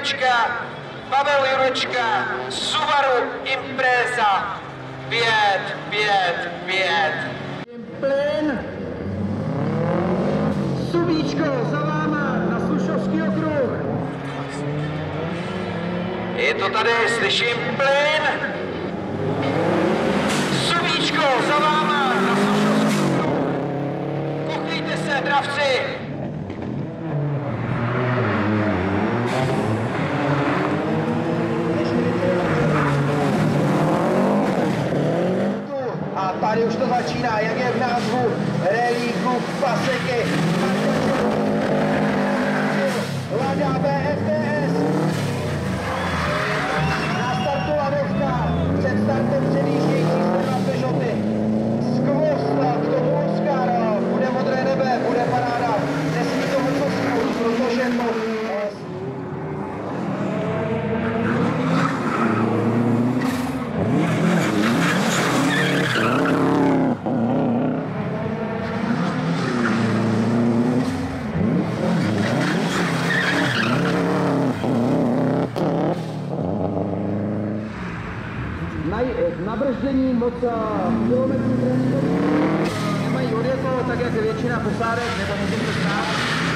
Jurečka, Pavel Jurečka, Subaru Impreza 555. Plyn. Subíčko za váma na Slušovský okruh. Je to tady, slyším plyn. Subíčko za váma na Slušovský okruh. Kuchlíte se, dravci. A tady už to začíná, jak je v názvu Rally Klub Paseky. Lada BFTS. Na startu ladovka. Před startem předjíždějící strana Peugeoty. Skvost k tomu Oscar. Bude modré nebe, bude paráda. Nesmí to moc osnout, protože to na brždění moc kilometrů nemají odjeto, tak jak většina posádek, nebo můžu se znát,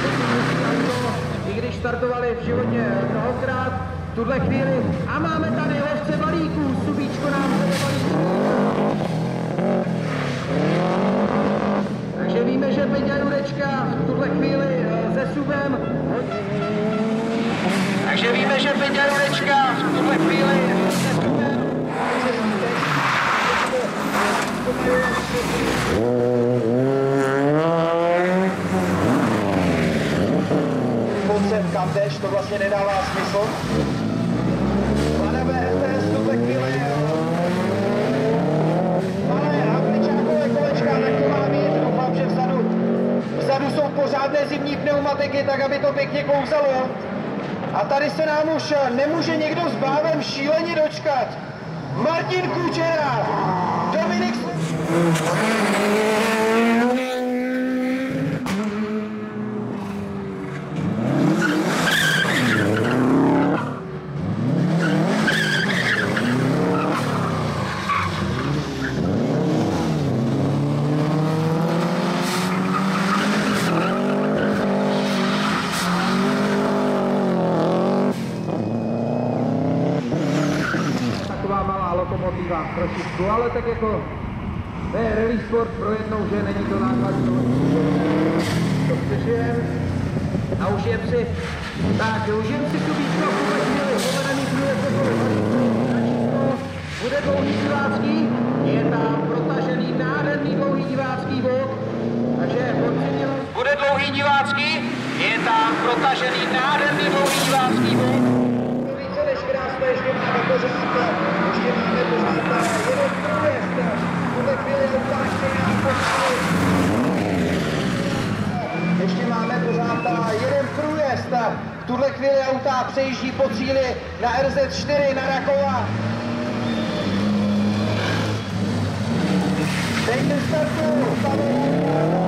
i když startovali v životě mnohokrát, v tuhle chvíli. A máme tady lovce balíků, Subíčko nám vede balíčky. Takže víme, že Peťa Jurečka v tuhle chvíli se Subem. Takže víme, že Peťa Jurečka v tuhle chvíli se Subem. Sem kam jdeš, to vlastně nedává smysl. Lada BFTS v tuhle chvíli. Ale Havličákové kolečka, tak to má být. Doufám, že vzadu jsou pořádné zimní pneumatiky, tak aby to pěkně kouzalo. A tady se nám už nemůže někdo s bávem šíleně dočkat. Martin Kučera, Dominik lokomotiva trošičku, ale tak jako to je rally sport pro jednou, že není to náklad to přežijeme. A užijeme si Subíčko v tuhle chvíli, povedený průjezdem bude dlouhý divácký, je tam protažený nádherný dlouhý divácký bod, takže bude dlouhý divácký, je tam protažený nádherný dlouhý divácký bod. Více než krásné, ještě máme pořád jeden průjezd. Tuhle chvíli obláštěný ještě máme pořád jeden průjezd. V tuhle chvíli auta přejíždí po cíli na RZ4 na Rakova. Teď startu.